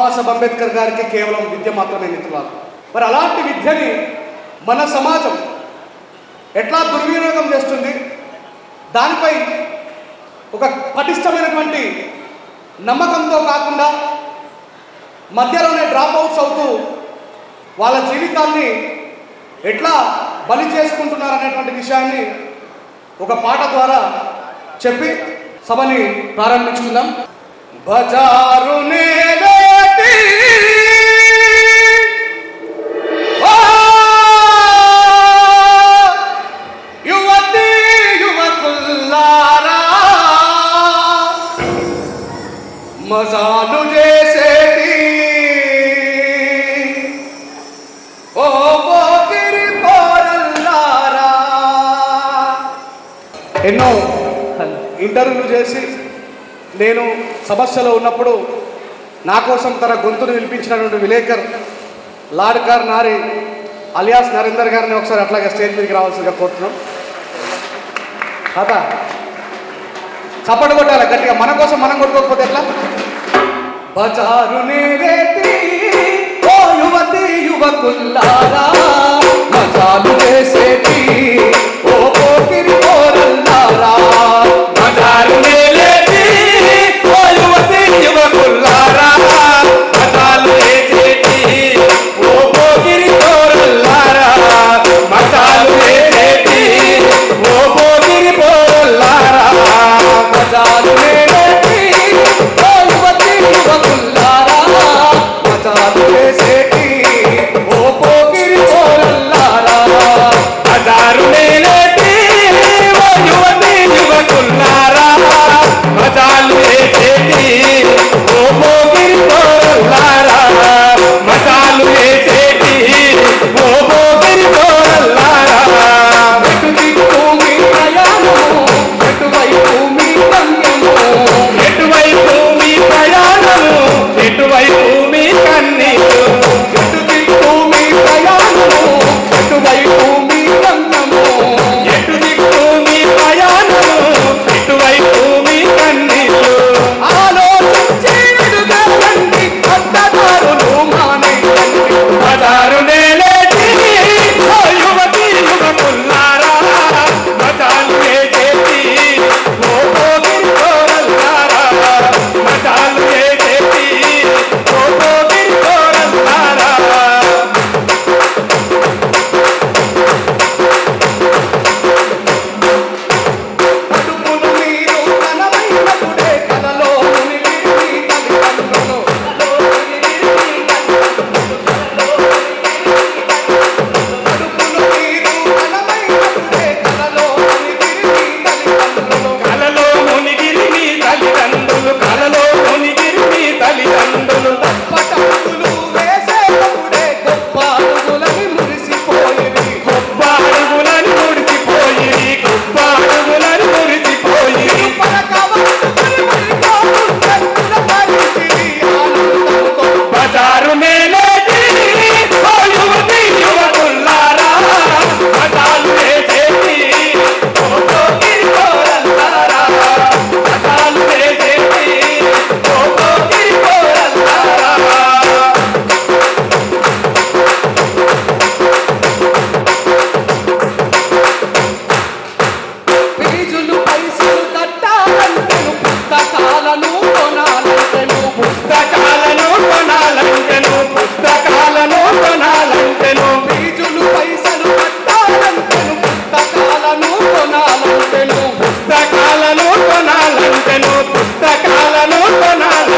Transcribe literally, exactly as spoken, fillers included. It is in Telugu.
బాబాసాహెబ్ అంబేద్కర్ గారికి కేవలం విద్య మాత్రమే మిత్రులారా. మరి అలాంటి విద్యని మన సమాజం ఎట్లా దుర్వినియోగం చేస్తుంది, దానిపై ఒక పటిష్టమైనటువంటి నమ్మకంతో కాకుండా మధ్యలోనే డ్రాప్ అవుట్స్ అవుతూ వాళ్ళ జీవితాన్ని ఎట్లా బలి చేసుకుంటున్నారనేటువంటి విషయాన్ని ఒక పాట ద్వారా చెప్పి సభని ప్రారంభించుకుందాం. బజారు నేలేటి యువతి యువకుల్లారా మజాలు చేసేటి ఓ పోకిరి పోరల్లారా. ఎన్నో ఇంటర్వ్యూలు చేసి నేను సమస్యలో ఉన్నప్పుడు నా కోసం తన గొంతును వినిపించినటువంటి విలేకర్ లాడ్కార్ నారి అలియాస్ నరేందర్ గారిని ఒకసారి అట్లాగే స్టేజ్ మీదకి రావాల్సిందిగా కోరుతున్నాం. కదా చప్పట్లు కొట్టాలి గట్టిగా, మన కోసం మనం కొట్టుకోకపోతే ఎట్లా. బజారు నేరేటి ఓ యువతి యువకుల్లారా మజాలు చేసేటి ఓ పోకిరి పోరల్లారా. బజారు నేరేటి ఓ యువతి యువకుల్లారా మజాలు చేసేటి ఓ పోకిరి పోరల్లారా. మజాలు చేసేటి ఓ పోకిరి పోరల్లారా. మజాలు నేరేటి ఓ యువతి యువకుల్లారా మజాలు చేసేటి ఓ పోకిరి పోరల్లారా. మజాలు నేరేటి ఓ యువతి యువకుల్లారా మజాలు చేసేటి ఓ పోకిరి పోరల్లారా. మజాలు చేసేటి ఓ పోకిరి పోరల్లారా. ఎటు దిక్కు మీ ప్రయాణము, ఎటువైపు మీ గమ్యము, ఎటువైపు మీ ప్రయాణము, ఎటువైపు మీ కన్నీరు. ఎటు దిక్కు మీ ప్రయాణము, ఎటువైపు మీ గమ్యము, ఎటు దిక్కు మీ ప్రయాణము, ఎటువైపు మీ కన్నీరు. ఆలోచించి ఎదుగలండి అడ్డదారులు మానేయండి. బజారు నేలేటి ఓ యువతి యువకుల్లారా మజాలు చేసేటి ఓ పోకిరి పోరల్లారా. మజాలు చేసేటి ఓ పోకిరి పోరల్లారా. కడుపును మీరు కనమైనప్పుడే కలలో మునిగిరి మీ తల్లిదండ్రులు. కడుపును మీరు కనమైనప్పుడే కలలో మునిగిరి మీ తల్లిదండ్రులు. కలలో మునిగిరి మీ తల్లిదండ్రులు. కలలో మునిగిరి మీ తల్లిదండ్రులు. పటములు వేసేటప్పుడే గొప్ప అడుగులని మురిసిపోయిరి. గొప్ప అడుగులని మురిసిపోయిరి. గొప్ప అడుగులని మురిసిపోయిరి. బజారు నేలేటి ఓ యువతి యువకుల్లారా మజాలు చేసేటి ఓ పోకిరి పోరల్లారా. మజాలు చేసేటి ఓ పోకిరి పోరల్లారా. ఫీజులు పైసలు కట్టాలంటేను, పుస్తకాలను కొనాలంటేను, పుస్తకాలను కొనాలంటేను, పుస్తకాలను కొనాలంటేను. ఫీజులు పైసలు కట్టాలంటేను, పుస్తకాలను కొనాలంటేను, పుస్తకాలను కొనాలంటేను, పుస్తకాలను కొనాలంటేను.